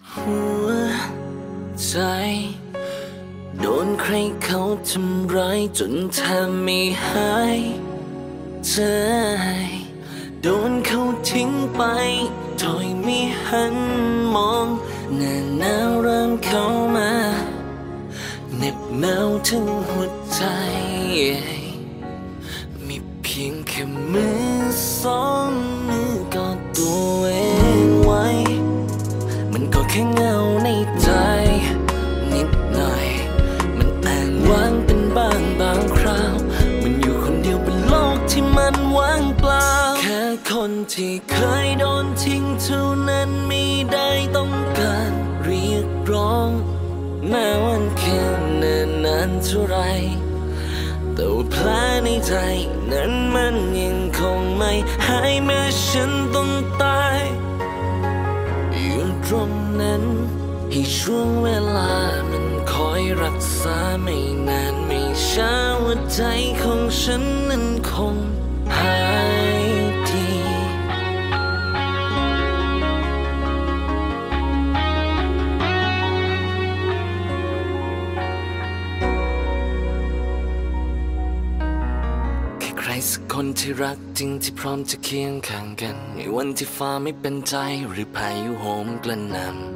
หัวใจโดนใครเขาทำร้ายจนแทบไม่หายใจโดนเขาทิ้งไปโดยไม่หันมองหน้าหนาวเริ่มเข้ามาเหน็บหนาวถึงหัวใจมีเพียงแค่มือสองมือกอดตัวเองไว้มันก็แค่เงาในใจนิดหน่อยมันอ้างว้างเป็นบางคราวมันอยู่คนเดียวบนโลกที่มันว่างเปล่าแค่คนที่เคยโดนทิ้งเท่านั้นไม่ได้ต้องการเรียกร้องแม้วันแค่เนิ่นนานเท่าไรแต่ว่าแผลในใจนั้นมันยังคงไม่หายแม้ฉันต้องตายอยู่ตรงนั้นให้ช่วงเวลามันคอยรักษาไม่นานไม่ช้าหัวใจของฉันนั้นคงหายดีใครสักคนที่รักจริงที่พร้อมจะเคียงข้างกันในวันที่ฟ้าไม่เป็นใจหรือพายุโหมกระหน่ำ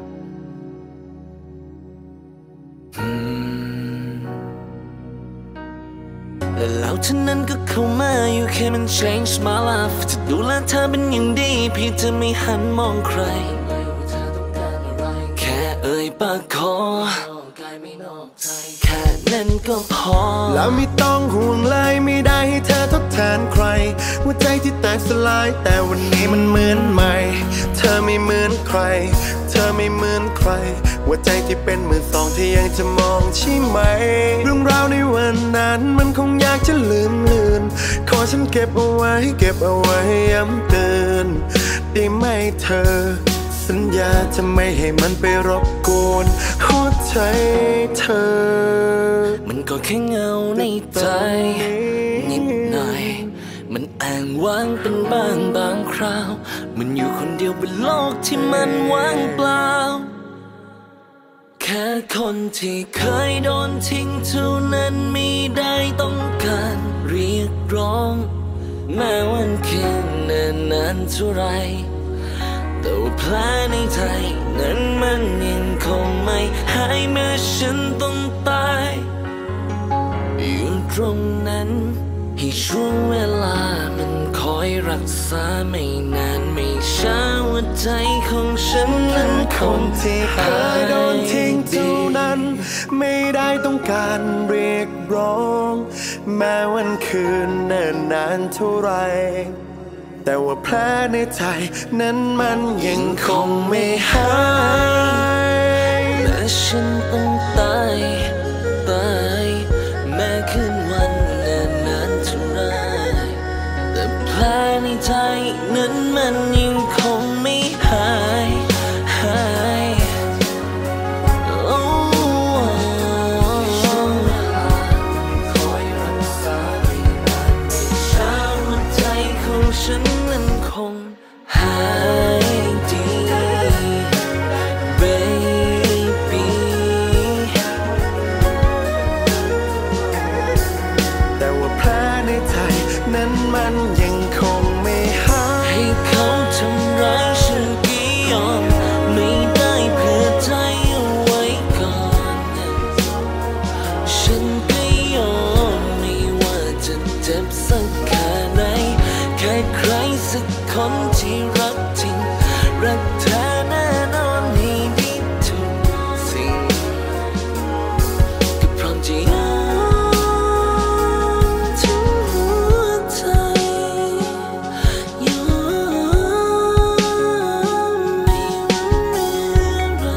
และแล้วเท่านั้นก็เข้ามาอยู่แค่มัน change my life จะดูแลเธอเป็นอย่างดีเพียงเธอไม่หันมองใครแค่เอ่ยปากขอแค่นั้นก็พอแล้วไม่ต้องห่วงเลยไม่ได้ให้เธอทดแทนใครหัวใจที่แตกสลายแต่วันนี้มันเหมือนใหม่เธอไม่เหมือนใครเธอไม่เหมือนใครหัวใจที่เป็นมือสองที่ยังจะมองใช่ไหมเรื่องราวในวันนั้นมันคงอยากจะลืมขอฉันเก็บเอาไว้ย้ำเตือนได้ไหมเธอสัญญาจะไม่ให้มันไปรบกวนหัวใจเธอมันก็แค่เงาในใจนิดหน่อยมันอ้างว้างเป็นบางคราวมันอยู่คนเดียวบนโลกที่มันว่างเปล่าแค่คนที่เคยโดนทิ้งเท่านั้นไม่ได้ต้องการเรียกร้องแม้วันแค่เนิ่นนานเท่าไรแต่ว่าแผลในใจนั้นมันยังคงไม่หายแม้ฉันต้องตายอยู่ตรงนั้นให้ช่วงเวลามันคอยรักษาไม่นานไม่ช้าหัวใจของฉันนั้นคงที่เคยโดนทิ้งเท่านั้นไม่ได้ต้องการเรียกร้องแม้วันคืนเนิ่นนานเท่าไรแต่ว่าแผลในใจนั้นมันยังคงไม่หายแม้ฉันต้องตายแม้คืนวันเนิ่นนานเท่าไรแต่แผลในใจนั้นมันยังคงไม่หายฉันนั้นคงหายดี baby แต่ว่าแผลในใจนั้นมันยังคงไม่หายให้เขาทำร้ายฉันกี่ยอมไม่ได้เพื่อใจเอาไว้ก่อนฉันก็ยอมไม่ว่าจะเจ็บสักแค่ไหนแค่ใครสักคนที่รักจริงรักเธอแน่นอนให้ดีทุกสิ่งก็พร้อมจะยอมทั้งหัวใจยอมไม่ว่า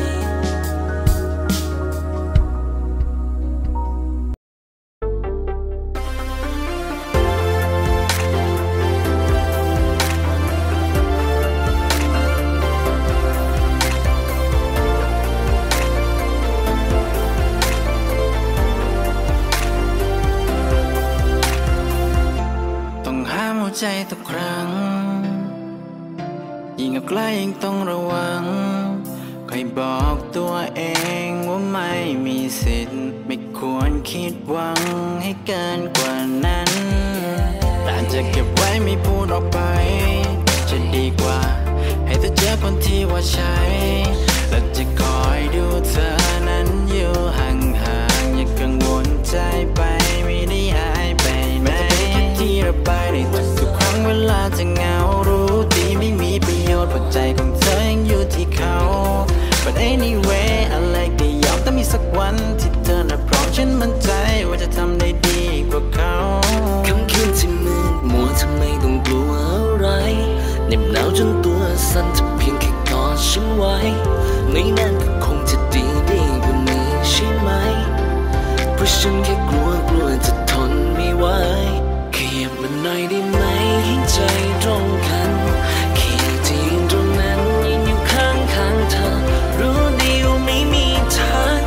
ใจทุกครั้งยิ่งเอาใกล้ยิ่งต้องระวังคอยบอกตัวเองว่าไม่มีสิทธิ์ไม่ควรคิดหวังให้เกินกว่านั้นแต่จะเก็บไว้ไม่พูดออกไปจะดีกว่าให้เธอเจอคนที่ว่าใช่และจะคอยดูเธอนั้นอยู่ห่างๆอย่ากังวลใจไปไม่ได้หายไปไหมที่ระบายในทุกครั้งเวลาจะเหงารู้ดีไม่มีประโยชน์เพราะใจของเธอยังอยู่ที่เขา But anyway อะไรก็ยอมแต่มีสักวันที่เธอน่ะพร้อมฉันมั่นใจว่าจะทำได้ดีกว่าเขาค่ำคืนที่มืดมัวทำไมต้องกลัวอะไรเหน็บหนาวจนตัวสั่นจะเพียงแค่กอดฉันไว้ไม่นานก็คงจะดีกว่านี้ใช่ไหมเพราะฉันแค่กลัวจะทนไม่ไหวขยับมาหน่อยได้ไหมให้ใจตรงกันแค่ที่ยืนตรงนั้นยืนอยู่ข้างเธอรู้ดีว่าไม่มีทาง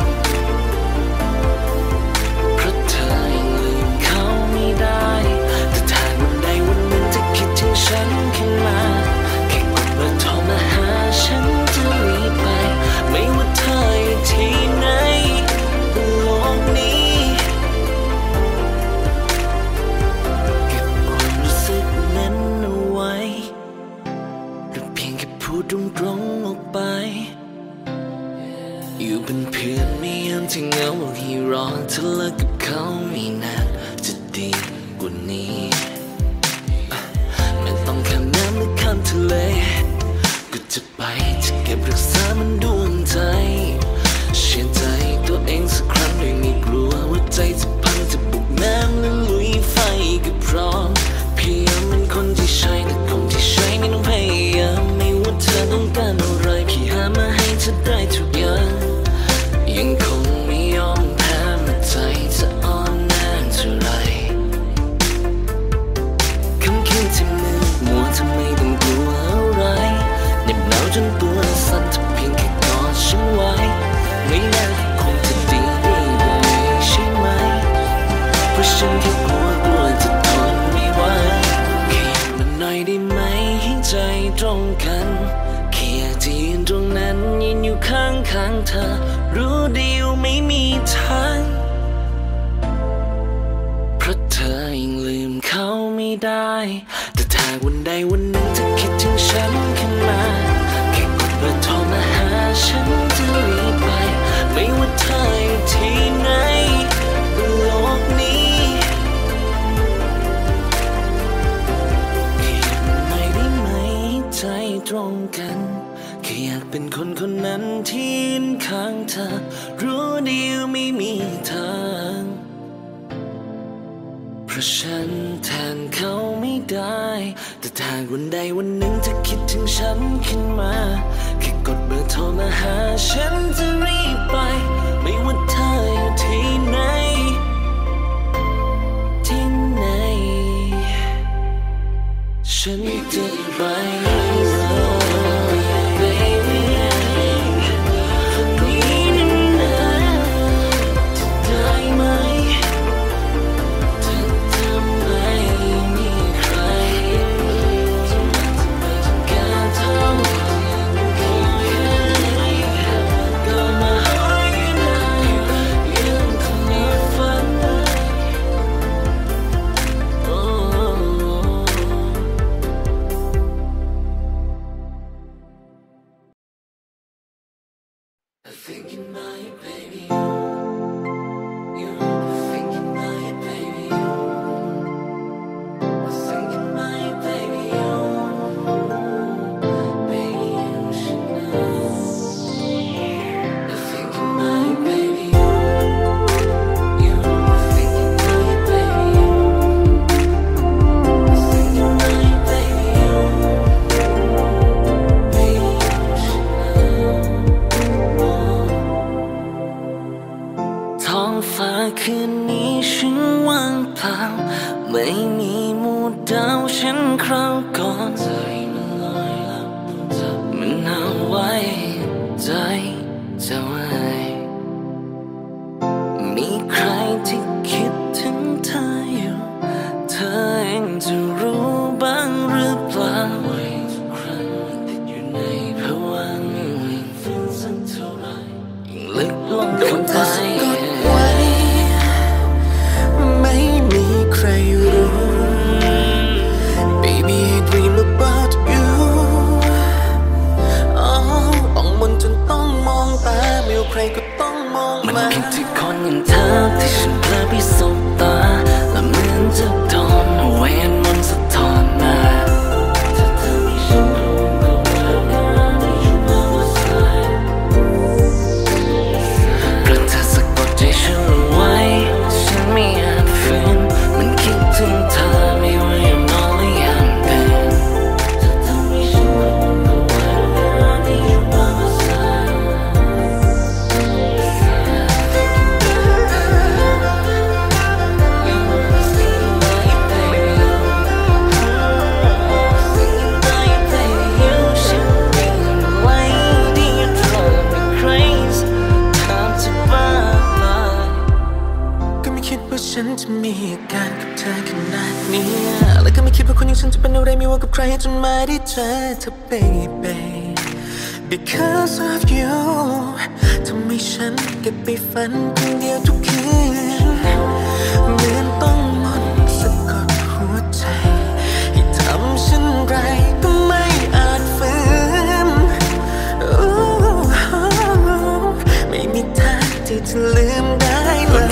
เพราะเธอยังลืมเขาไม่ได้แต่ถ้าวันใดวันหนึ่งจะคิดถึงฉันขึ้นมาแค่กดเบอร์โทรมาหาฉันจะรีบไปไม่ว่าเธออยู่ที่ไหนบนโลกนี้เก็บความรู้สึกนั้นเอาไว้หรือเพียงแค่พูดตรงๆออกไปอยู่เป็นเพื่อนไม่ยามที่เหงาให้รอเธอเลิกกับเขาไม่นานจะดีกว่านี้ไม่ต้องข้ามน้ำหรือข้ามทะเลก็จะไปจะเก็บรักษามันดวงใจเชื่อใจตัวเองสักครั้งโดยไม่กลัวว่าใจจะพังจะบุกน้ำและลุยไฟก็พร้อมพยายามเป็นคนที่ใช่แต่คนที่ใช่ไม่ต้องพยายามไม่ว่าเธอต้องการอะไรพี่หามาให้เธอได้ทุกอย่างยังคงไม่ยอมแพ้แม้ใจจะอ่อนแอเท่าไรค่ำคืนที่มืดมัวทำไมต้องกลัวอะไรเหน็บหนาวจนตัวสั่นถ้าเพียงแค่กอดฉันไว้ไม่นานก็คงจะดีกว่านี้ใช่ไหมเพราะฉันแค่กลัวจะทนไม่ไหวแค่อยากมันหน่อยได้ไหมให้ใจตรงกันแค่อยากจะยืนตรงนั้นยืนอยู่ข้างเธอรู้ดีว่าไม่มีทางเพราะเธอยังลืมเขาไม่ได้แต่ถ้าวันใดวันหนึ่งจะคิดถึงฉันขึ้นมาแค่กดเบอร์โทรมาหาฉันจะรีบไปไม่ว่าเธออยู่ที่ไหนบนโลกนี้แค่อยากหน่อยได้ไหมใจตรงกันแค่อยากเป็นคนคนนั้นที่ยืนข้างเธอรู้ดีว่าไม่มีทางเพราะฉันแทนเขาไม่ได้แต่ถ้าวันใดวันหนึ่งจะคิดถึงฉันขึ้นมาแค่กดเบอร์โทรมาหาฉันจะรีบไปไม่ว่าเธออยู่ที่ไหนฉันจะไปตัวกับใครจนไม่ได้เจอเธอ baby Because of you ทำให้ฉันเก็บไปฝันคนเดียวทุกคืนเหมือนต้องมนต์สะกดหัวใจให้ทำฉันไรก็ไม่อาจฝืนไม่มีทางที่จะลืมได้เลย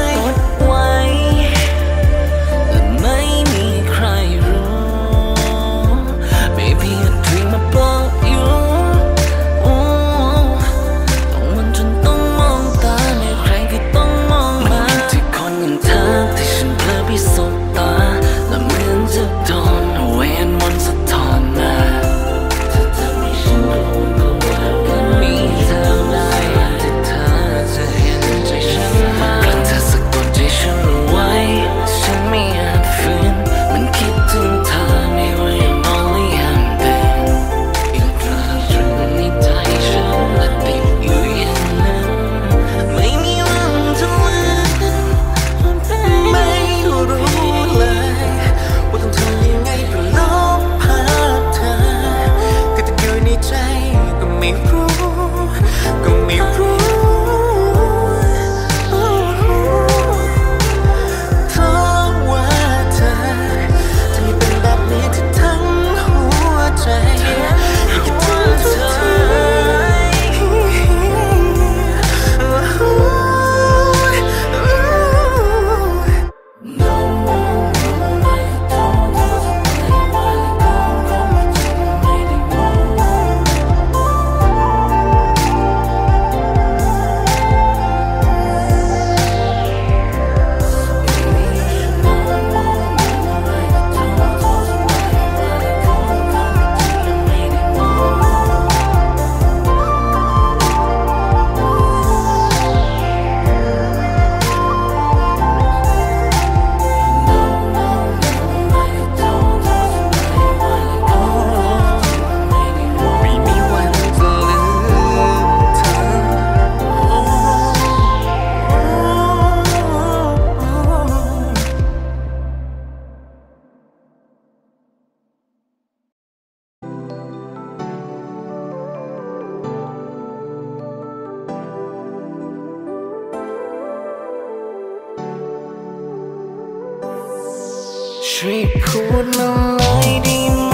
ช่วยพูดมาเลยได้ไหม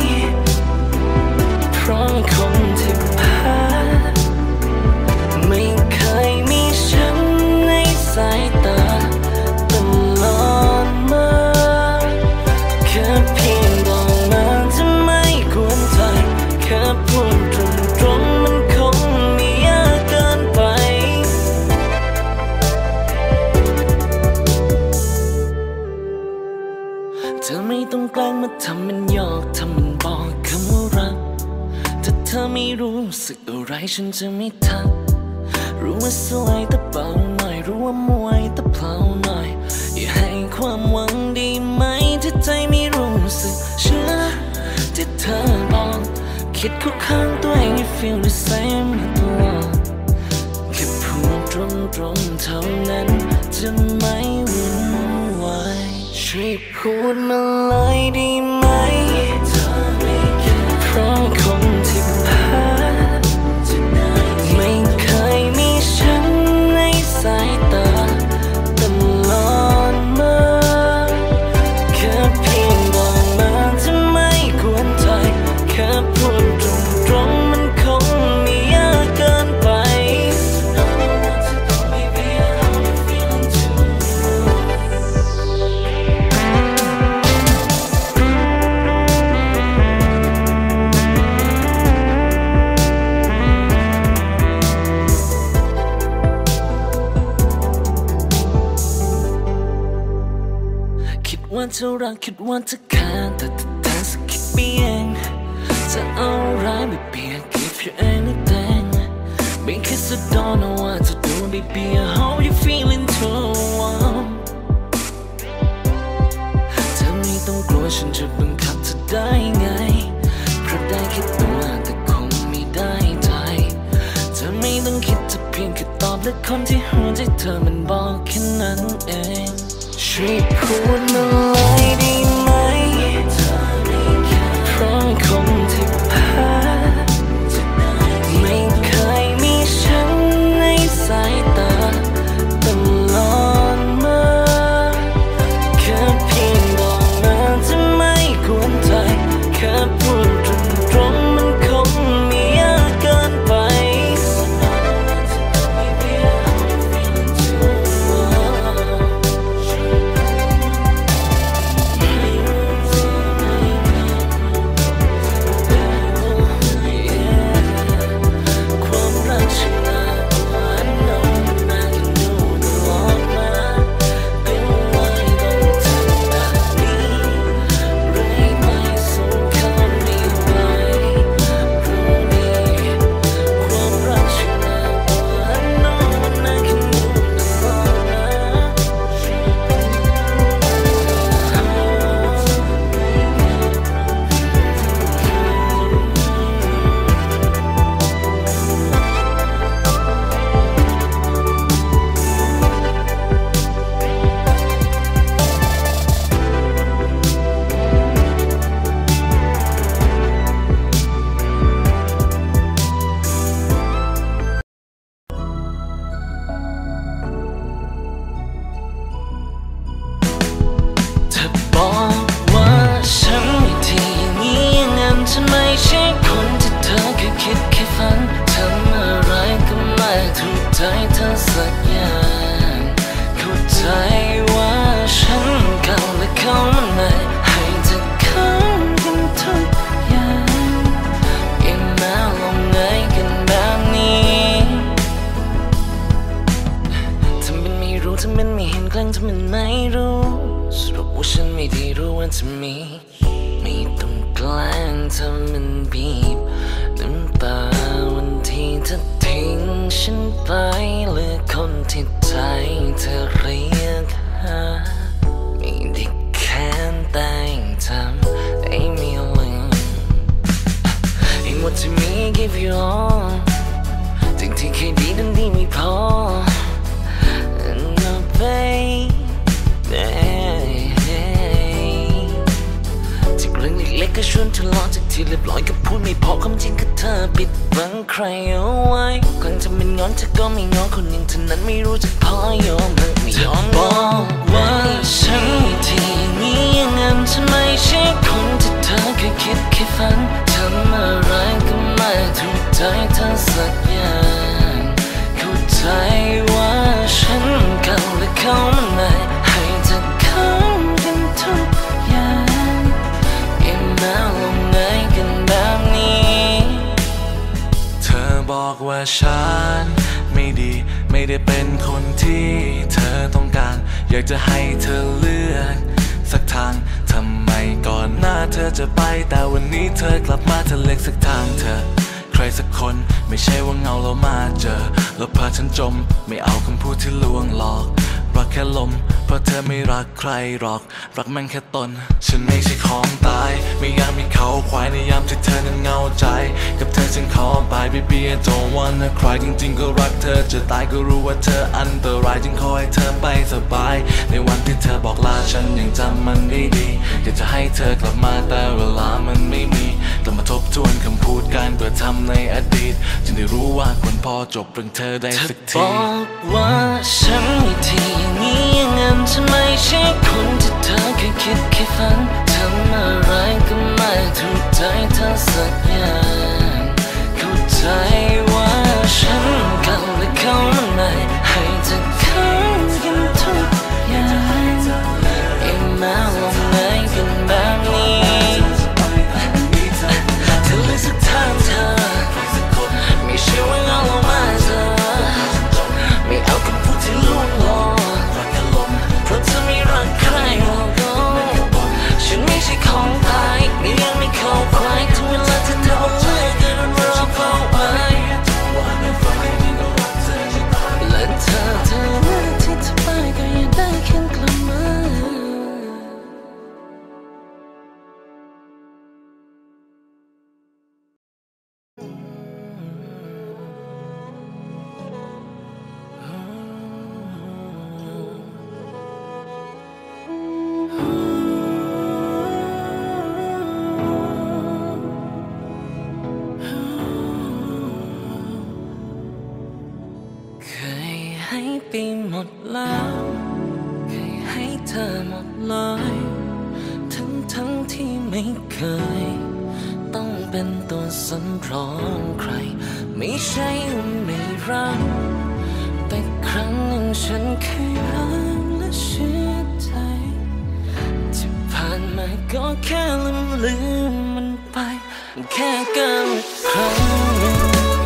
เพราะคนที่ผ่านไม่เคยมีฉันในสายตาตลอดมาแค่เพียงบอกมาจะไม่ควรใจแค่พูดตรงๆมันคงไม่ยากเกินไปเธอไม่ต้องแกล้งมาทำมันหยอกทำมันบอกคำว่ารักถ้าเธอไม่รู้สึกอะไรฉันจะไม่ทักรู้ว่าสวยแต่เบาหน่อยรู้ว่ามวยแต่เพลาหน่อยอย่าให้ความหวังดีไหมถ้าใจไม่รู้สึกเชื่อที่เธอบอกคิดคุกข้างตัวเองให้ feel the same ตลอดแค่พูดตรงๆเท่านั้นจะไม่วุ่นวายช่วยพูดมาเลยได้ไหมเพราะคนที่ผ่านไม่เคยมีฉันในสายตาตลอดมาแค่เพียงบอกมาจะไม่ควรใจแค่พูดตรงๆมันคงไม่ยากเกินไปว่าเธอรักคิดว่าเธอขาดแต่เธอสคิดไปเองจะเอาร้ายไม่เปียก give you anything because I don't know what to do baby how you feeling too warm เธอไม่ต้องกลัวฉันจะบังคับเธอได้ไงเพราะได้แค่ตัวแต่คงไม่ได้ใจเธอไม่ต้องคิดจะเพียงแค่ตอบและคนที่หัวใจเธอมันบอกแค่นั้นเองช่วยพูดมาเลยได้ไหมจะมีไม่ต้องแกล้งทำมันบีบน้ำตาวันที่เธอทิ้งฉันไปเหลือคนที่ใจเธอเรียกหาไม่ได้แค้นแต่ยังจำได้ไม่ลืมให้หมดที่มี give you all สิ่งที่เคยดีนั้นดีไม่พอ No baby จากเรื่องเล็กๆก็ชวนทะเลาะจากที่เรียบร้อยก็พูดไม่พอความจริงคือเธอปิดบังใครเอาไว้ครั้งจะเป็นงอนเธอก็ไม่งอนคนหนึ่งเท่านั้นไม่รู้จะพอยอมหรือไม่ยอมบอกว่าฉันที่นี้ยังงั้นฉันไม่ใช่คนที่เธอเคยคิดเคยฝันทำอะไรก็ไม่ถูกใจเธอสักอย่างเข้าใจว่าฉันเก่าและเขามันใหม่ให้เธอเข้ากันทุกอย่างอย่ามาลงไหนกันแบบนี้เธอบอกว่าฉันไม่ดีไม่ได้เป็นคนที่เธอต้องการอยากจะให้เธอเลือกสักทางทำไมก่อนหน้าเธอจะไปแต่วันนี้เธอกลับมาเธอเลือกสักทางเธอใครสักคนไม่ใช่ว่าเงาเรามาเจอแล้วพาฉันจมไม่เอาคำพูดที่ลวงหลอกรักแค่ลมเพราะเธอไม่รักใครหรอกรักแม่งแค่ตนฉันไม่ใช่ของตายไม่อยากมีเขาควายในยามที่เธอนั้นเงาใจกับเธอฉันขอไป baby I don't wanna cry จริงๆก็รักเธอจะตายก็รู้ว่าเธออันตรายจึงขอให้เธอไปสบายในวันที่เธอบอกลาฉันยังจำมันได้ดีอยากจะให้เธอกลับมาแต่เวลามันไม่มีกลับมาทบทวนคำพูดการกระทำในอดีตจึงได้รู้ว่าควรพอจบเรื่องเธอได้สักทีบอกว่าฉันไม่ทีนี้ยังงั้นฉันไม่ใช่คนที่เธอเคยคิดเคยฝันทำอะไรก็ไม่ถูกใจเธอสักอย่างเข้าใจว่าฉันเก่าและเขามันใหม่ให้เธอเข้ากันทุกอย่างอย่ามาลงไหนกันแบบนี้เธอเลือกสักทางเธอไม่ใช่ว่าเอามาเจอไม่เอาคำพูดที่ลวงหลอกเพราะเธอไม่รักใครหรอกฉันไม่ใช่ของตายไม่ยังไม่เข้าใครถึงเวลาที่เธอบอกเลิกกันรอเฝ้าไว้และเธอเลือกที่จะไปก็อย่าได้แค่กลับมาไปหมดแล้วเคยให้เธอหมดเลยทั้งที่ไม่เคยต้องเป็นตัวสำรองใครไม่ใช่ว่าไม่รักแต่ครั้งหนึ่งฉันเคยรักและเชื่อใจที่ผ่านมาก็แค่ลืมมันไปแค่เกินครั้งหนึ่ง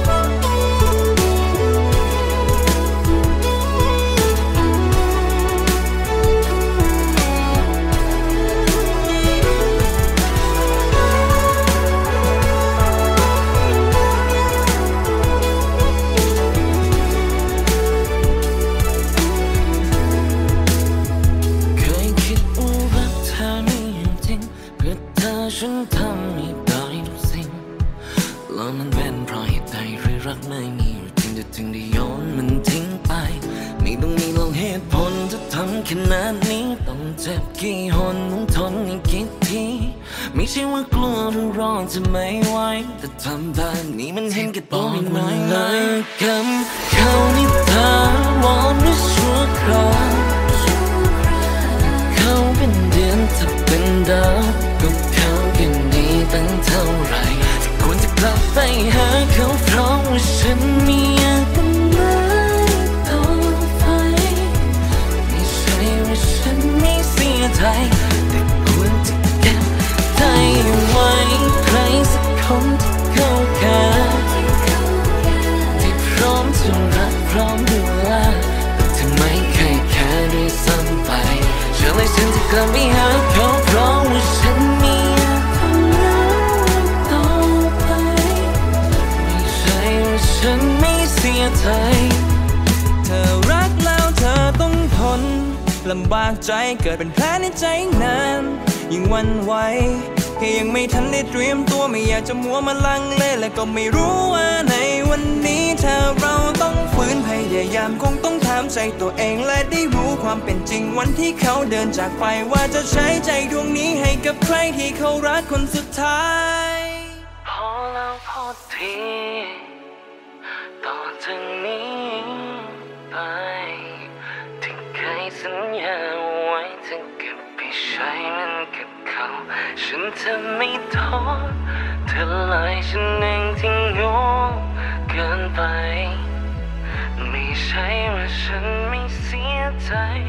ฉันทำไม่ได้ทุกสิ่งแล้วมันเป็นเพราะเหตุใดหรือรักไม่มีอยู่จริงจะถึงได้โยนมันทิ้งไปไม่ต้องมีลองเหตุผลจะทำขนาดนี้ต้องเจ็บกี่หนต้องทนอีกกี่ทีไม่ใช่ว่ากลัวหรือรอจะไม่ไหวแต่ทำแบบนี้มันเห็นแก่ตัวไม่ไหวเลยคำเขาที่เธอวอนหรือชั่วคราวเขาเป็นเดือนถ้าเป็นดาวก็เขากันดีตั้งเท่าไรควรจะกลับไปหาเขาเพราะว่าฉันมีกันไม่ต่อไปไม่ใช่ว่าฉันไม่เสียใจแต่ควรจะเก็บใจไว้ใครสักคนที่เข้ากันที่พร้อมจะรักพร้อมดูแลแต่เธอไม่เคยแค่ด้วยซ้ำไปเชื่อเลยฉันจะกลับไปหาเขาเพราะว่าลำบากใจเกิดเป็นแผลในใจนานยิ่งวันไหวแค่ยังไม่ทันได้เตรียมตัวไม่อยากจะมัวมาลังเลและก็ไม่รู้ว่าในวันนี้ถ้าเราต้องฝืนพยายามคงต้องถามใจตัวเองและได้รู้ความเป็นจริงวันที่เขาเดินจากไปว่าจะใช้ใจดวงนี้ให้กับใครที่เขารักคนสุดท้ายพอแล้วพอทีต่อจากนี้ไปที่เคยสัญญาไว้จะเก็บไปใช้มันกับเขาฉันจะไม่ท้อเธอเลยฉันเองที่โง่เกินไปไม่ใช่ว่าฉันไม่เสียใจ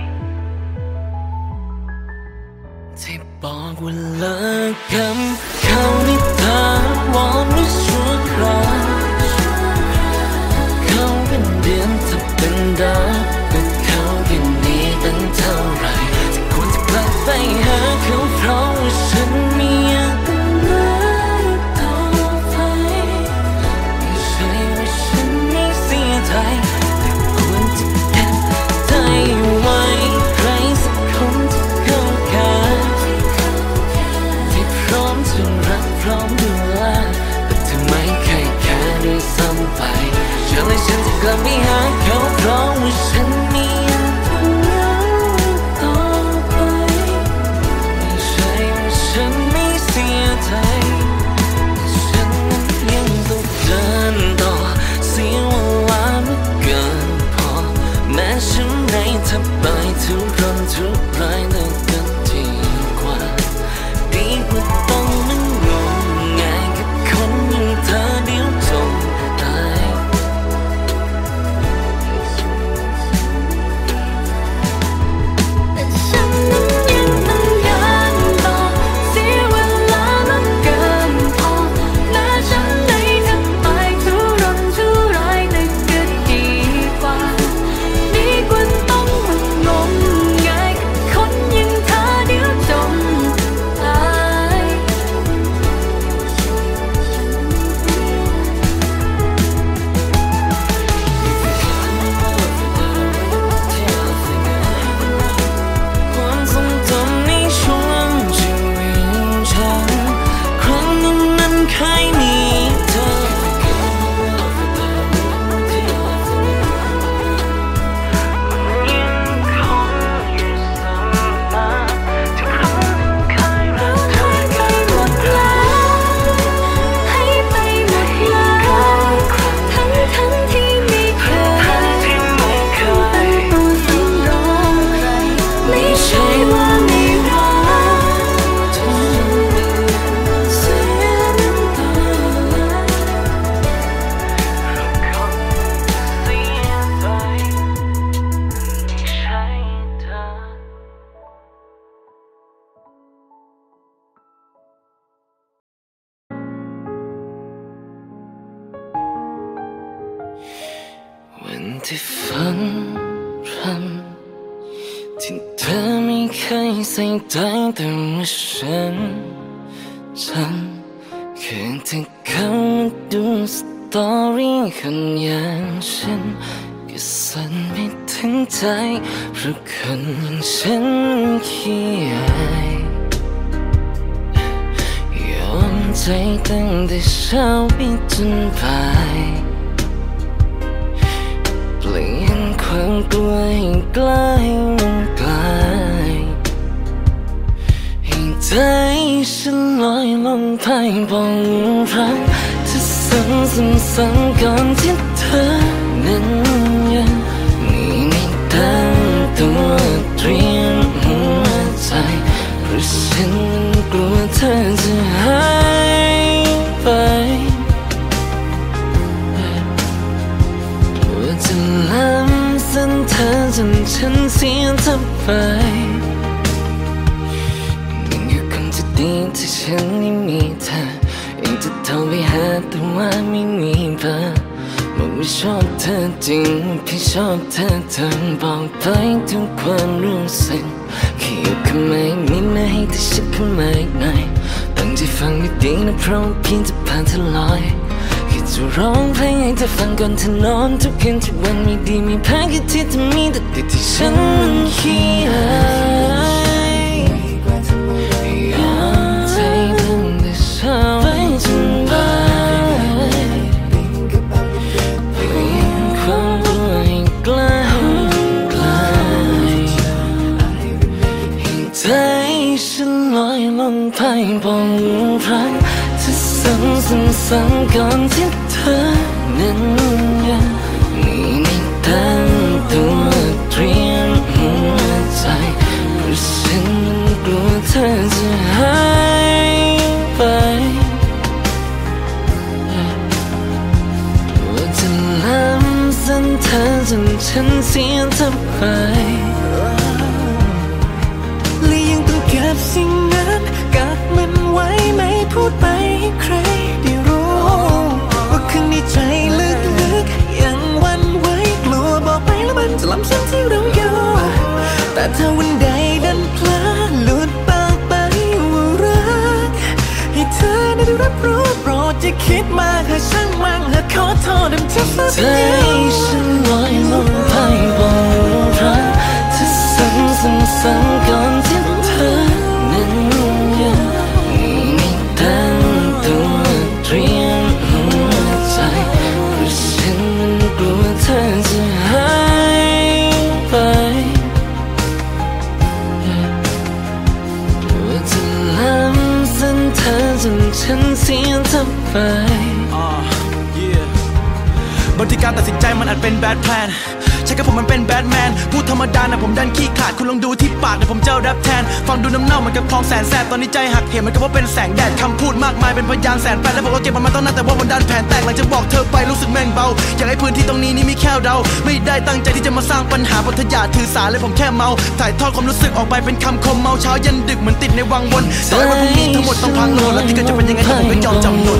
ที่บอกว่าเลิกกันเขาไม่ถาวรหรือชั่วคราวเขาเป็นเดือนจะเป็นดาวแต่เขาแค่นี้ตั้งเท่าไรจะควรจะกลับไปหาเขาเพราะว่าฉันไม่อยากต้องรักต่อไปไม่ใช่ว่าฉันไม่เสียใจแต่ควรจะเก็บใจไว้ใครสักคนที่เข้ากันที่พร้อมจะรักพร้อมดูแลแต่เธอไม่เคยแค่ด้วยซ้ำไปฉันและฉันจะกลับไปหาเขาเพราะว่าฉันไม่อยากต้องรักต่อไปไม่ใช่ว่าฉันไม่เสียใจแต่ฉันนั้นยังต้องเดินต่อเสียเวลาไม่เกินพอแม้ฉันได้ทำไปทุกรนทุกรายเลิกกันดีกว่าดีกว่าต้องนั่งงงงายกับคนอย่างเธอเดี๋ยวจมตายแต่ฉันนั้นยังต้องเดินต่อเสียเวลาไม่เกินพอแม้ฉันได้ทำไปทุกรนทุกรายเลิกกันดีกว่าดีกว่าต้องมางมงายกับคนอย่างเธอเดี๋ยวจมตายความทรงจำในช่วงชีวิตฉันครั้งนั้นเคยมีเธอยังคงอยู่เสมอที่ครั้งนั้นเคยรักเธอกันหมดแล้วให้ไปหมดแล้วทั้งที่ไม่เคยเป็นตัวสำรองใครไม่ใช่ว่าไม่รักเธอเสียน้ำตาเราคงเสียใจไม่ใช่เธอวันที่ฝันรำที่เธอไม่เคยใส่ใจแต่ว่าฉันจำคืนที่เขามาดูสตอรี่คนอย่างฉันก็สั่นไม่ถึงใจเพราะคนอย่างฉันขี้อายยอมใจตั้งแต่เช้าไปจนบ่ายเปลี่ยนความกลัวให้กลายมันกลายให้ใจฉันลอยลงไปบอกรักเธอซ้ำๆก่อนที่เธอนั้นยังไม่ตั้งตัวเตรียมหัวใจเพราะฉันกลัวเธอจะหายไปกลัวจะล้ำเส้นเธอจนฉันเสียเธอไปมันก็คงจะดีที่ฉันไม่มีเธอยังจะโทรไปหาแต่ว่าไม่มีเบอร์บอกว่าชอบเธอจริงแค่ชอบเธอเธอบอกไปทุกความรู้สึกแค่อยู่ข้างในมีหน้าให้ที่ฉันข้างในหน่อยตั้งใจฟังดีๆนะเพราะเพียงจะผ่านเธอลอยแค่ใจจะร้องเพลงให้เธอฟังก่อนเธอนอนทุกคืนทุกวันไม่ดีไม่แพ้แค่ที่เธอมีแต่ติดที่ฉันมันขี้อายอยากใจตั้งแต่เช้าไปจนบ่ายเปลี่ยนความกลัวให้กล้าให้ใจฉันลอยลงไปบนรักจะซ้ำๆก่อนที่เธอนั้นยังมีไม่ตั้งตัวเตรียมหัวใจเพราะฉันกลัวเธอจะหายไปกลัวจะล้ำเส้นเธอจนฉันเสียเธอไปและยังต้องเก็บสิ่งนั้นกักมันไว้ไม่พูดไปให้ใครได้รู้ว่าข้างในใจลึกๆยังหวั่นไหวกลัวบอกไปแล้วมันจะล้ำเส้นที่เราอยู่แต่ถ้าวันใดดันพลาดหลุดปากไปว่ารักให้เธอได้รับรู้โปรดอย่าคิดมากหากช่างมันหากขอโทษมันจะฟ้าใจฉันลอยลงไปบนรักจะซ้ำๆก่อนที่เธอนั้นยังมีไม่ตั้งตัวเตรียมหัวใจเพราะฉันมันกลัวเธอจะหายไปกลัวจะล้ำเส้นเธอจนฉันเสียเธอไปบางทีการตัดสินใจมันอาจเป็นแบดแพลนใช่กับผมมันเป็นแบทแมนพูดธรรมดานะผมดันขี้ขาดคุณลองดูที่ปากนะผมเจ้าแรปแทนฟังดูน้ำเน่าเหมือนกับคลองแสนแสบตอนนี้ใจหักเหมันกับว่าเป็นแสงแดดคำพูดมากมายเป็นพยานแสนแปดแล้วบอกว่าเก็บมันมาต้องนานแต่ว่ามันดันแผนแตกหลังจากบอกเธอไปรู้สึกแม่งเบาอยากให้พื้นที่ตรงนี้นี่มีแค่เราไม่ได้ตั้งใจที่จะมาสร้างปัญหาบนทยาถือสาเลยผมแค่เมาถ่ายทอดความรู้สึกออกไปเป็นคำคมเมาเช้ายันดึกเหมือนติดในวังวนต่อให้วันพรุ่งนี้ทั้งหมดต้องพังโลนแล้วที่เกิดจะเป็นยังไงถ้าผมไม่ยอมจำนน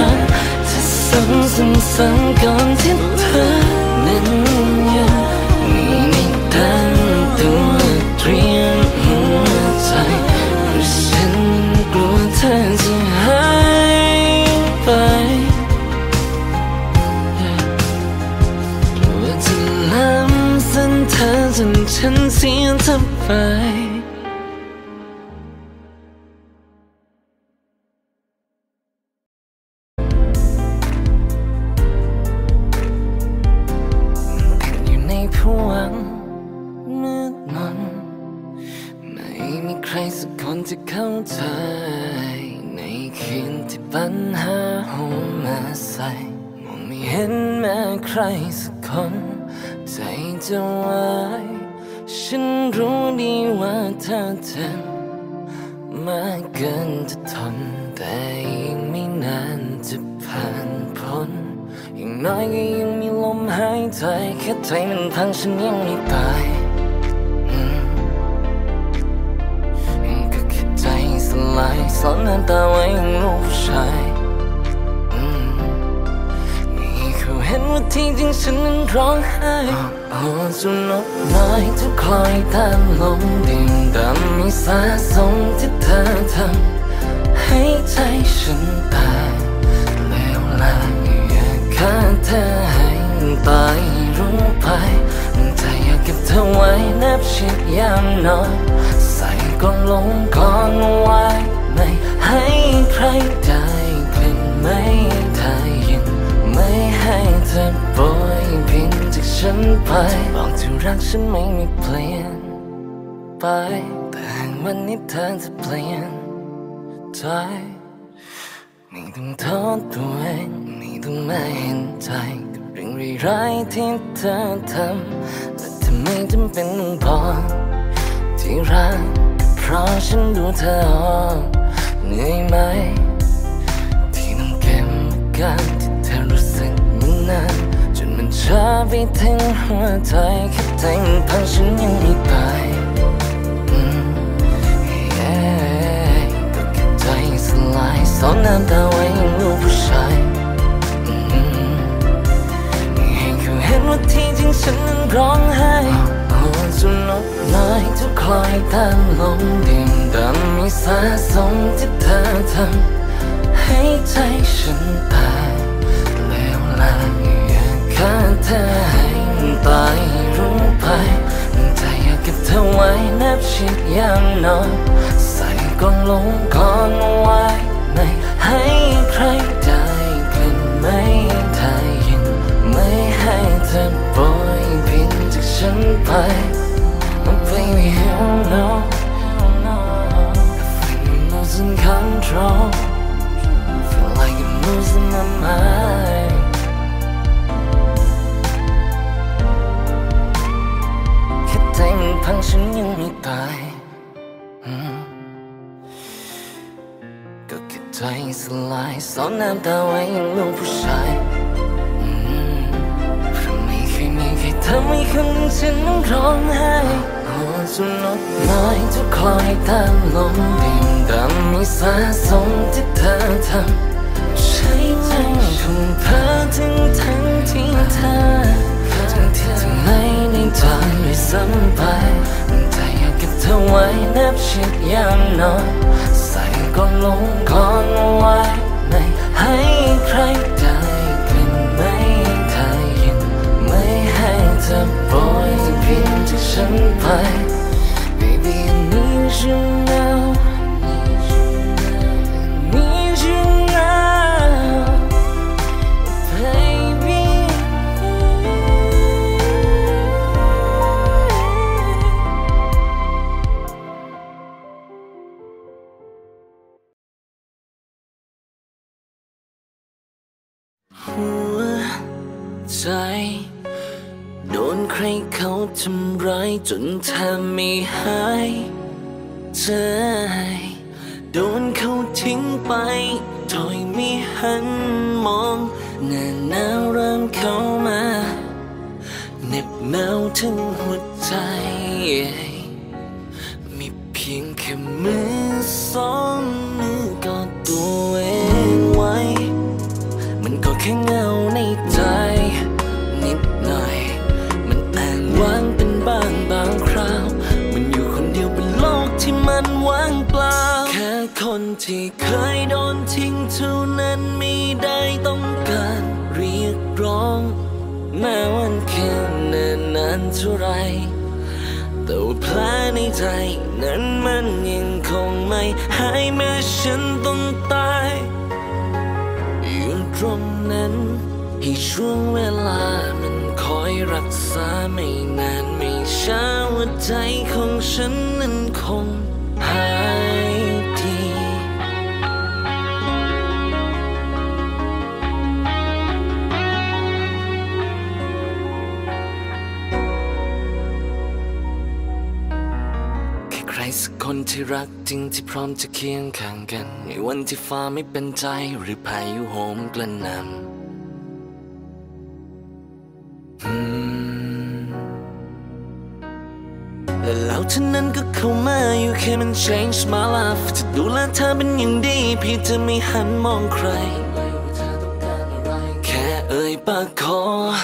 ซ้ำๆก่อนที่เธอนั้นยังมีไม่ตั้งตัวเตรียมหัวใจเพราะฉันกลัวเธอจะหายไปกลัวจะล้ำเส้นเธอจนฉันเสียเธอไปผวังมืดมนไม่มีใครสักคนที่เข้าใจในคืนที่ปัญหาโหมมาใส่มองไม่เห็นแม้ใครสักคนใจจะวายฉันรู้ดีว่าเธอเจ็บมากเกินจะทนแต่อีกไม่นานจะผ่านพ้นอย่างน้อยก็ยังมีลมหายใจแค่ใจมันพังฉันยังไม่ตายก็แค่ใจสลายซ่อนน้ำตาไว้อย่างลูกผู้ชายนี่เขาเห็นว่าที่จริงฉันนั้นร้องไห้จนนกน้อยจะคอยตามลมดิ่งดำมีสาสมที่เธอทำให้ใจฉันตายแล้วลาข้าเธอให้ตายรู้ไปแต่อยากเก็บเธอไว้แนบชิดยามนอนใส่กล่องลงกองไว้ไม่ให้ใครได้กลิ่นไม่ได้ยินไม่ให้เธอโบยบินจากฉันไปบอกที่รักฉันไม่มีเปลี่ยนไปแต่วันนี้เธอจะเปลี่ยนใจไม่ต้องโทษตัวเองไม่ต้องมาเห็นใจกับเรื่องร้ายๆที่เธอทำและทำไมจำเป็นต้องบอกที่รักเพราะฉันดูเธอออกเหนื่อยไหมที่ต้องเก็บอาการที่เธอรู้สึกมันนานจนมันช้าไปถึงหัวใจแค่ใจมันพังฉันยังไม่ตายซ่อนน้ำตาไว้อย่างลูกผู้ชายให้เขาเห็นว่าที่จริงฉันนั้นร้องไห้จนนกน้อยจะคอยตามลมดิ่งดำมีสาสมที่เธอทำให้ใจฉันตายแล้นอนใส่ก้อนลงก่อนไว้ไม่ให้ใครได้กลิ่นไม่ได้ยินไม่ให้เธอปล่อยพินจากฉันไป Baby you know I feel I'm losing control Feel like I'm losing my mindแค่ใจมันพังฉันยังไม่ตายก็แค่ใจสลายซ่อนน้ำตาไว้ยังลูกผู้ชายเพราะไม่เคยมีใครทำให้คนฉันต้องร้องไห้หัวจนลดน้อยจะคอยตามลมดิ่งดำมีสะสมที่เธอทำใช้ใจทุ่มเพ้อถึงทั้งที่เธอทั้งที่ทั้งในใจไม่ซ้ำไปใจอยากเก็บเธอไว้แนบชิดยามนอนใส่ก้อนลงก่อนไว้ไม่ให้ใครได้กลิ่นไม่ได้ยินไม่ให้เธอปล่อยพินจากฉันไป Baby I need you now Need you now Babyหัวใจโดนใครเขาทำร้ายจนแทบไม่หายใจโดนเขาทิ้งไปโดยไม่หันมองหน้าหนาวเริ่มเข้ามาเหน็บหนาวถึงหัวใจมีเพียงแค่มือสองมือกอดตัวเองไว้มันก็แค่เงาในใจนิดหน่อยมันอ้างว้างเป็นบางคราวมันอยู่คนเดียวบนโลกที่มันว่างเปล่าแค่คนที่เคยโดนทิ้งเท่านั้นไม่ได้ต้องการเรียกร้องแม้วันแค่นานเท่าไรแต่ว่าแผลในใจนั้นมันยังคงไม่หายแม้ฉันต้องตายอยู่ตรงนั้นให้ช่วงเวลามันคอยรักษาไม่นานไม่ช้าหัวใจของฉันนั้นคงหายดีใครสักคนที่รักจริงที่พร้อมจะเคียงข้างกันในวันที่ฟ้าไม่เป็นใจหรือพายุโหมกระหน่ำและแล้วเท่านั้นก็เข้ามาอยู่แค่มัน change my life จะดูแลเธอเป็นอย่างดีพี่จะไม่หันมองใครแค่เอ่ยปากขอ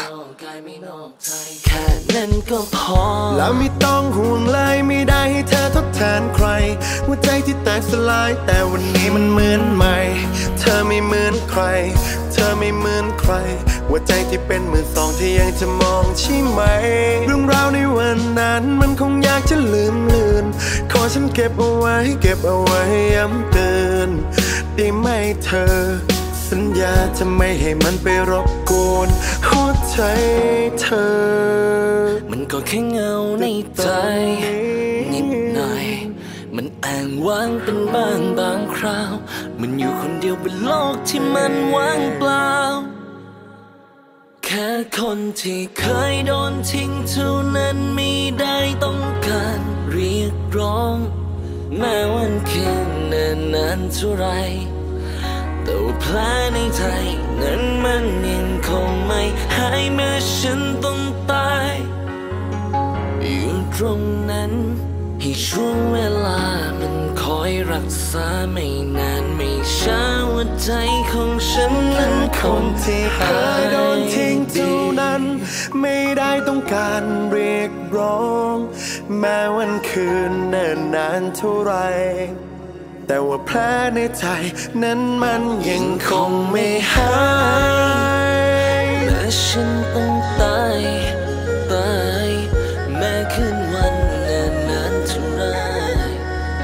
แค่นั้นก็พอแล้วไม่ต้องห่วงเลยไม่ได้ให้เธอทดแทนใครหัวใจที่แตกสลายแต่วันนี้มันเหมือนใหม่เธอไม่เหมือนใครเธอไม่เหมือนใครหัวใจที่เป็นมือสองที่ยังจะมองใช่ไหมเรื่องราวในวันนั้นมันคงอยากจะลืมเลือนขอฉันเก็บเอาไว้ย้ำเตือนได้ไหมเธอสัญญาจะไม่ให้มันไปรบกวนหัวใจเธอมันก็แค่เงาในใจนิดหน่อยมันอ้างว้างเป็นบางคราวมันอยู่คนเดียวบนโลกที่มันว่างเปล่าแค่คนที่เคยโดนทิ้งเท่านั้นไม่ได้ต้องการเรียกร้องแม้วันคืนนานเท่าไรแต่ว่าแผลในใจนั้นมันยังคงไม่หายแม้ฉันต้องตายอยู่ตรงนั้นให้ช่วงเวลามันคอยรักษาไม่นานไม่ช้าหัวใจของฉันนั้นคงที่เคยโดนทิ้งเท่านั้นไม่ได้ต้องการเรียกร้องแม้วันคืนนานเท่าไรแต่ว่าแผลในใจนั้นมันยังคงไม่หายแม้ฉันต้องตายแม้คืนวันนานเท่าไร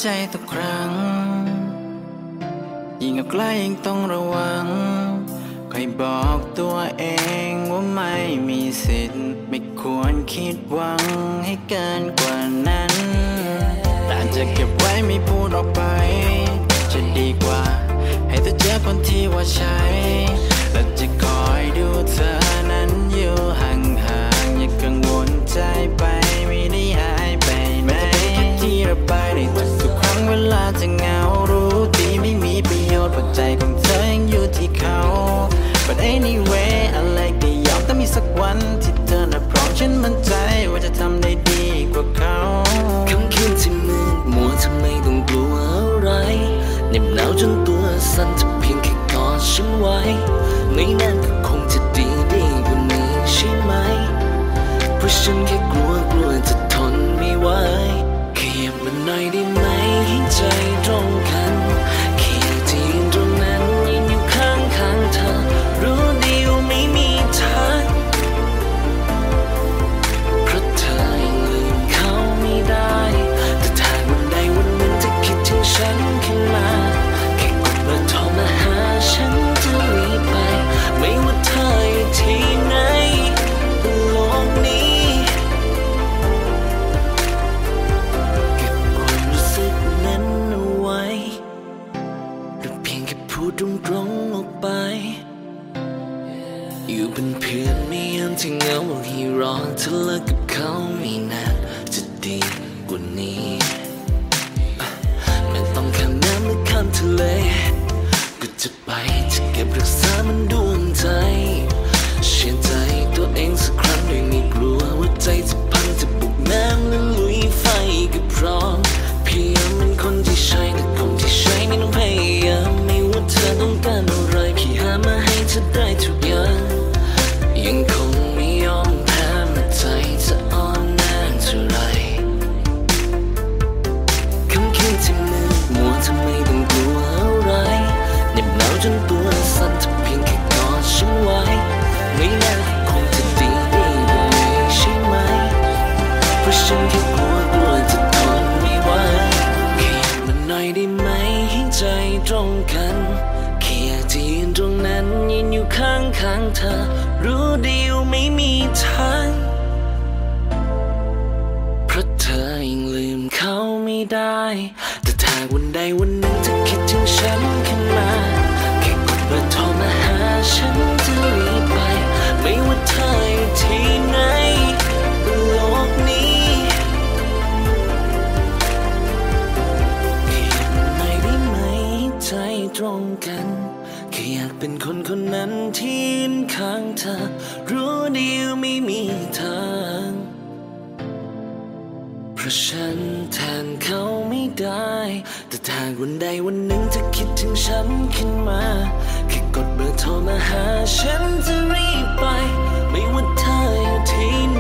ใจทุกครั้งยิ่งใกล้ยิ่งต้องระวังคอยบอกตัวเองว่าไม่มีสิทธิ์ไม่ควรคิดหวังให้เกินกว่านั้นแต่จะเก็บไว้ไม่พูดออกไปจะดีกว่าให้เธอเจอคนที่ว่าใช่และจะคอยดูเธอนั้นอยู่ห่างๆอย่ากังวลใจไปไม่ได้หายไปไหนที่ระบายในทุกครั้งเวลาจะเหงารู้ดีไม่มีประโยชน์เพราะใจของเธอยังอยู่ที่เขา But anyway อะไรก็ยอมแต่มีสักวันที่เธอน่ะพร้อมฉันมั่นใจว่าจะทำได้ดีกว่าเขาคำคืนที่มืดมัวทำไมต้องกลัวอะไรเหน็บหนาวจนตัวสั่นจะเพียงแค่กอดฉันไว้ไม่นานก็คงจะดีกว่านี้ใช่ไหมเพราะฉันแค่กลัวจะทนไม่ไหวขยับมันหน่อยได้ไหมให้ใจตรงกันแค่ที่ยืนตรงนั้นยืนอยู่ข้างเธอรู้ดีว่าไม่มีทางเพราะเธอยังลืมเขาไม่ได้แต่ถ้าวันใดวันหนึ่งจะคิดถึงฉันขึ้นมาแค่กดเบอร์โทรมาหาฉันจะรีบไปไม่ว่าเธออยู่ที่ไหนบนโลกนี้เก็บความรู้สึกนั้นเอาไว้หรือเพียงแค่พูดตรงๆออกไปอยู่เป็นเพื่อนไม่ยามที่เหงาให้รอเธอเลิกกับเขาไม่นานจะดีกว่านี้ไม่ต้องข้ามน้ำหรือข้ามทะเลก็จะไปจะเก็บรักษามันดวงใจเชื่อใจตัวเองสักครั้งโดยไม่กลัวว่าใจจะพังจะบุกน้ำและลุยไฟก็พร้อมพยายามเป็นคนที่ใช่แต่คนที่ใช่ไม่ต้องพยายามไม่ว่าเธอต้องการอะไรพี่หามาให้เธอได้ทุกอย่างยังคงไม่ยอมแพ้แม้ใจจะอ่อนแอเท่าไรคำคืนที่มืดมัวทำไมต้องกลัวอะไรเหน็บหนาวจนตัวสั่นถ้าเพียงแค่กอดฉันไว้ไม่นานคงจะดีกว่านี้ใช่ไหมเพราะฉันแค่กลัวจะทนไม่ไหวแค่มันหน่อยได้ไหมให้ใจตรงกันแค่อยากจะยืนตรงนั้นยืนอยู่ข้างเธอรู้ดีว่าไม่มีทางเพราะเธอยังลืมเขาไม่ได้แต่ถ้าวันใดวันหนึ่งจะคิดถึงฉันขึ้นมาแค่กดเบอร์โทรมาหาฉันจะรีบไปไม่ว่าเธออยู่ที่ไหนบนโลกนี้แค่ไหนได้ไหมใจตรงกันแค่อยากเป็นคนนั้นที่ยืนข้างเธอรู้ดีว่าไม่มีทางเพราะฉันแทนเขาไม่ได้แต่ถ้าวันใดวันหนึ่งจะคิดถึงฉันขึ้นมาแค่กดเบอร์โทรมาหาฉันจะรีบไปไม่ว่าเธออยู่ที่ไหน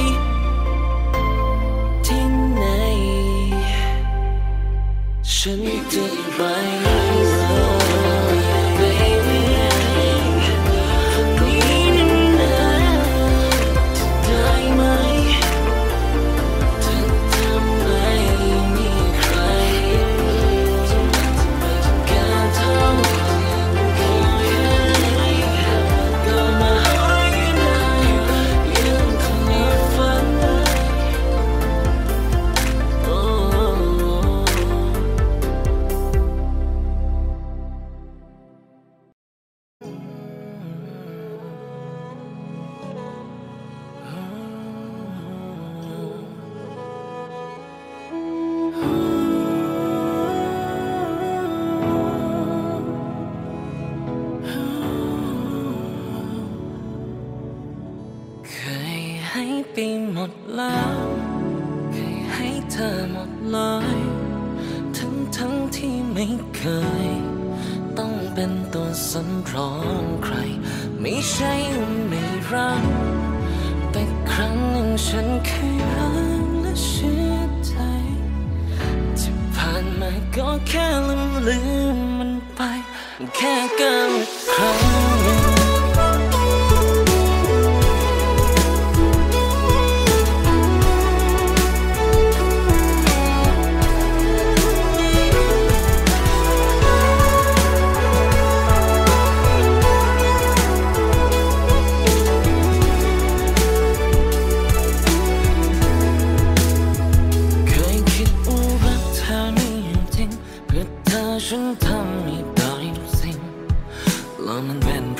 ฉันจะไปไปหมดแล้วเคยให้เธอหมดเลยทั้งที่ไม่เคยต้องเป็นตัวสำรองใครไม่ใช่ว่าไม่รักแต่ครั้งหนึ่งฉันเคยรักและเชื่อใจที่ผ่านมาก็แค่ลืมมันไปแค่การครั้งหนึ่ง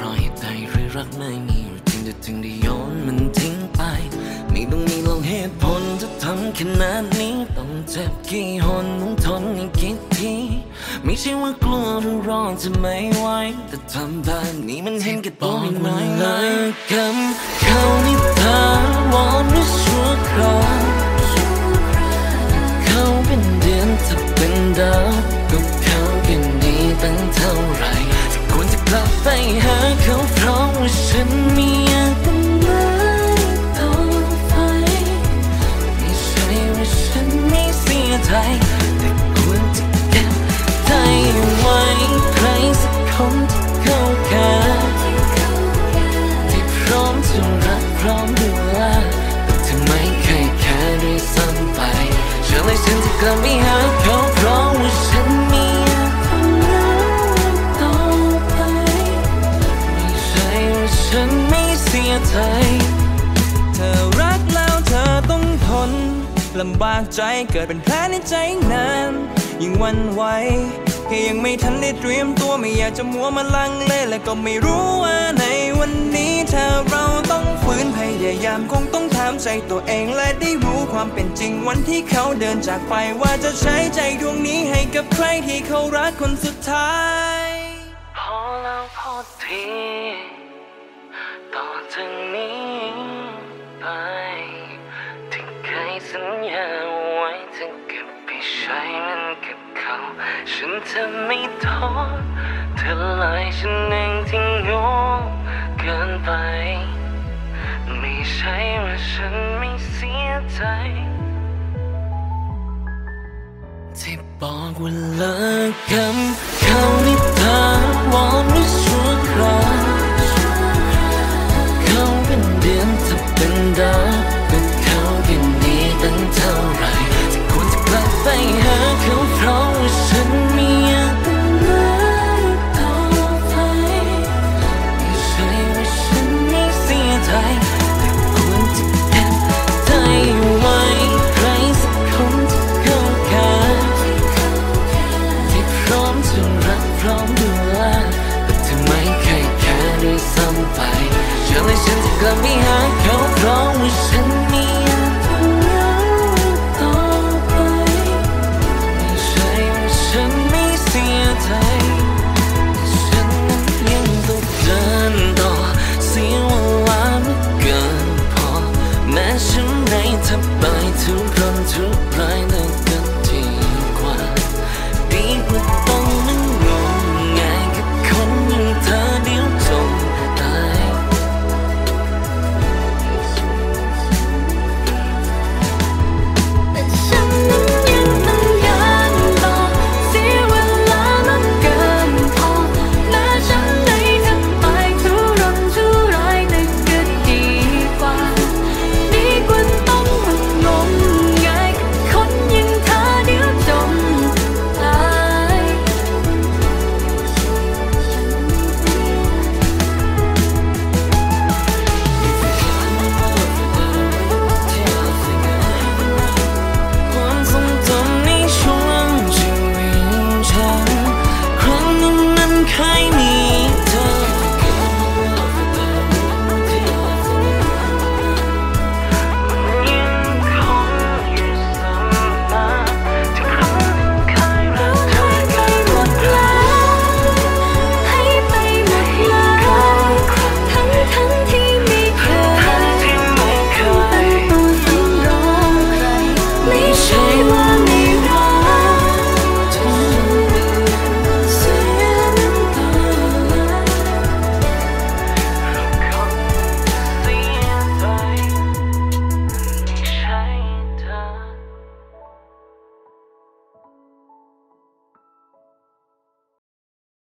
ราะเหตุใดหรือรักไม่มีอยู่จริงจะถึงได้โยนมันทิ้งไปไม่ต้องมีลองเหตุผลจะทำขนาดนี้ต้องเจ็บกี่หนต้องทนอีกกี่ทีไม่ใช่ว่ากลัวหรือรอจะไม่ไหวแต่ทำแบบนี้มันเห็นแก่ตัวไม่น้อยเลยคำเขานิทานวอนหรือชั่วคราวเขาเป็นเดือนถ้าเป็นดาวก็เขากันดีตั้งเท่าไรควรจะกลับไปหาเขาเพราะว่าฉันมีกันได้ต่อไปไม่ใช่ว่าฉันไม่เสียใจแต่ควรจะเก็บใจไว้ใครสักคนที่เข้ากันที่พร้อมจะรักพร้อมดูแลแต่เธอไม่เคยแค่ด้วยซ้ำไปเชื่อเลยฉันจะกลับไปหาเขาเพราะว่าฉันมีฉันไม่เสียใจเธอรักแล้วเธอต้องทนลำบากใจเกิดเป็นแผลในใจนานยิ่งหวั่นไหวแค่ยังไม่ทันได้เตรียมตัวไม่อยากจะมัวมาลังเลและก็ไม่รู้ว่าในวันนี้ถ้าเราต้องฝืนพยายามคงต้องถามใจตัวเองและได้รู้ความเป็นจริงวันที่เขาเดินจากไปว่าจะใช้ใจดวงนี้ให้กับใครที่เขารักคนสุดท้ายพอแล้วพอทีต่อจากนี้ไปที่เคยสัญญาไว้จะเก็บไปใช้มันกับเขาฉันจะไม่ทนเธอเลยฉันเองที่โง่เกินไปไม่ใช่ว่าฉันไม่เสียใจที่บอกว่าเลิกกัน